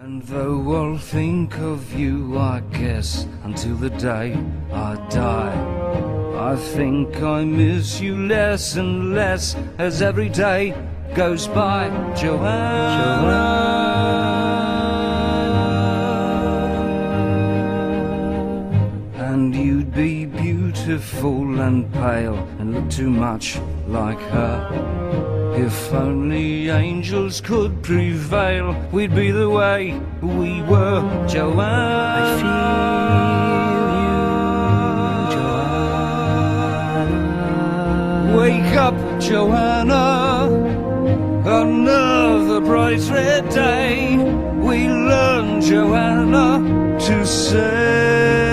And though I'll think of you, I guess, until the day I die, I think I miss you less and less as every day goes by. Johanna. And you'd be beautiful and pale and look too much like her. If only angels could prevail, we'd be the way we were, Johanna. I feel you, Johanna. Wake up, Johanna. Another bright red day. We learn, Johanna, to say